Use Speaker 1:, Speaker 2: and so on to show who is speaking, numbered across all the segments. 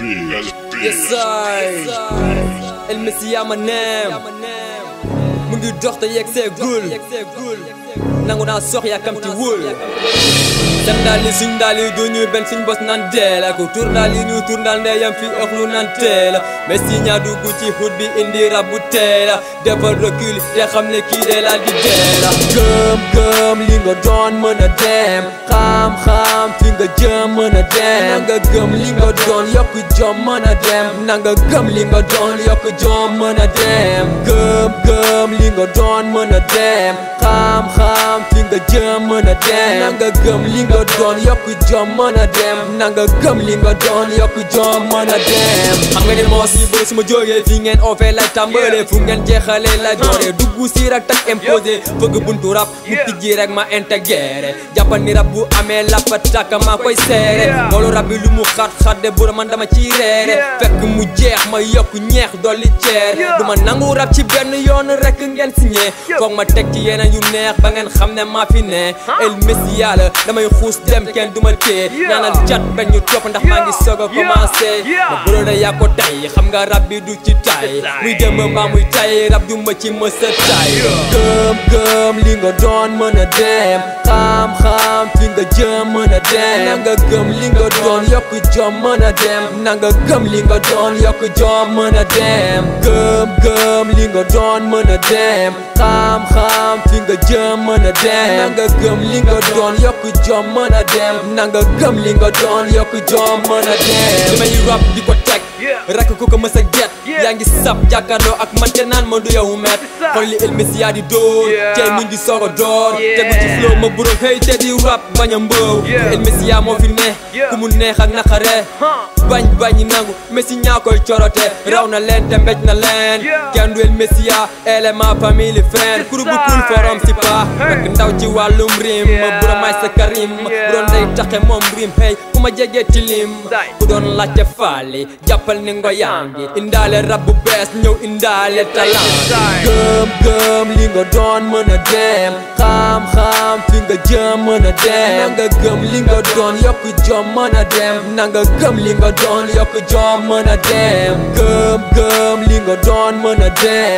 Speaker 1: Yes I El Messi my name mu ngi dox te yegg see gul nangu naa sox yàkkamti wul dem daal li suñ daal yi duñu benn suñ bos naan dee la ko tur daal yi ñu tur daal ndeyam fi ëxlu naan tee la Messi ñaa dugg ci xut bi indi rab bu tee la defal recul te xam ne kii de la di dee la gëm li nga doon mën a dem xam fi nga jëm mën a dem na nga gëm li nga doon yokk jom mën a dem na nga gëm li nga doon yokk jom mën a dem gëm li nga doon mën a dem xam fi nga jëm mën a dem na nga gëm li nga doon yokk jom mën a dem na nga gëm li nga doon yokk jom mën a dem xam nga ni moo si bëri su ma jógee fi ngeen ofee lay tàmbalee fu ngeen jeexalee lay dooree dugg si rek tak imposé fëgg buntu rap mu tijji rek ma intégré jàppal ni rap bu amee lappa takk maa koy seere loolu rap bi lu mu xat de bura man dama ciy reere fekk mu jeex ma yokk ñeex dolli ceer du ma nangu rap ci benn yoon rek ngeen signé foog ma teg ci yeneen yu neex ba ngeen xam ne maa fi ne El Messi yàlla damay xuus dem kenn du ma tee ñaanal cat bañ ñu topp ndax maa ngi soog a commencé ma bërëda yaa ko tay xam nga rap bi du ci tay muy dem mbaa muy tay rap du ma ci mësa tay gëm li nga doon mën a dem xam fi nga jëm mën a dem na nga gëm li nga doon yokk jom mën a dem na nga gëm li nga doon yokk jom mën a dem gëm li nga doon mën a dem xam fi nga jëm mën a dem na nga gëm li nga doon yokk jom mën a dem na nga gëm li nga doon yokk jom mën a dem li may rap di ko teg rek ku ko mës a get yaa ngi sab jàkkaarloo ak man te naan ma du yow met xool li El Messi yaa di dóor tey mi ngi soog a door tegu ci flow ma buro xëy te di rap bañ a mbëw El Messi yaa moo fi ne ku mu neex ak naqare bañ nangu Messi ñaa koy corote raw na leen te mbéj na leen kenn du El Messi yaa élément famille friend groupe bu cool forum si pa rek ndaw ci wàllum rim ma buro may sa karim bu doon day taxe moom rim hey ku ma jege tilim ku doon laajte faali jàppal ni ngo yangi indaale rab bu bees ñëw indaale talent gëm li nga doon mën a dem xam fi nga jëm mën a dem na nga gëm li nga doon yokk jom mën a dem na nga gëm li nga doon yokk jom mën a dem gëm li nga doon mën a dem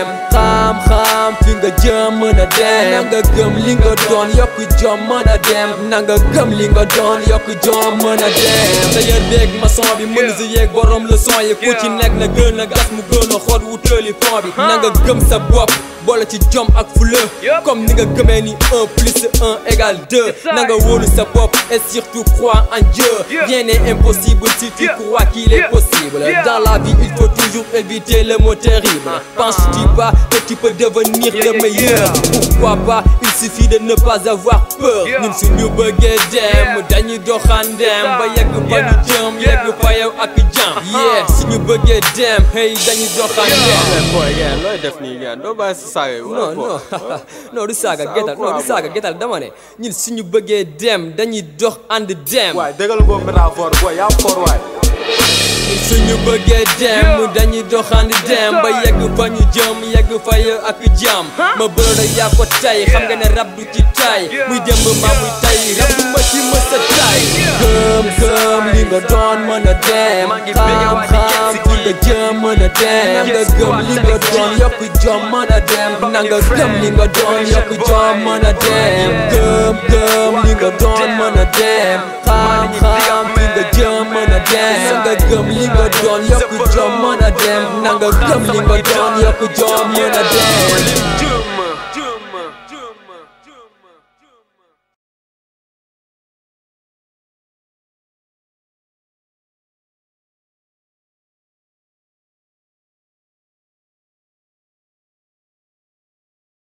Speaker 1: xam fi nga jëm mën a dem na nga gëm li nga doon yokk jom mën a dem na nga gëm li nga doon yokk jom mën a dem sa yër beeg maçon bi menuisier yeeg borom leçon yi ku ci nekk na gën a gas mu gën a xoot wutali fond bi na nga gëm sa bopp boole ci jom ak fula comme ni nga gëmee ni 1 plus 1 égale 2 na nga wóolu sa bopp et surtout crois en Dieu rien n'est impossible si tu crois qu'il est possible dans la vie il faut toujours éviter le mot terrible penses-tu pas que tu peux devenir le meilleur pourquoi pas il suffit de ne pas avoir peur ñun suñu bëggee dem dañuy doxandem ba yegg fa ñu jëm yegg fa yow ak jam suñu bëggee dem hey dañuy doxandem
Speaker 2: looy def nii ngeen doo bàyyi sa
Speaker 1: non du saaga getal dama ne ñun suñu bëggee dem dañuy dox ànd dem
Speaker 2: waay dëggal ngoo métaphore boy yaa for waay
Speaker 1: suñu bëggee dem dañuy dox ànd dem ba yegg fa ñu jëm yegg fa yow ak jam ma bërëda yaa ko tay xam nga ne rab du ci tay muy dem mbaa muy tay rab du ma ci mës a tay gëm li nga doon mën a dem xam fi nga jëm mën a dem na nga gëm li nga doon yokk jom mën a dem na nga gëm li nga doon yokk jom mën a dem gëm li nga doon mën a dem xam fi nga jëm mën a dem na nga gëm li nga doon yokk jom mën a dem na nga gëm li nga doon yokk jom mën a dem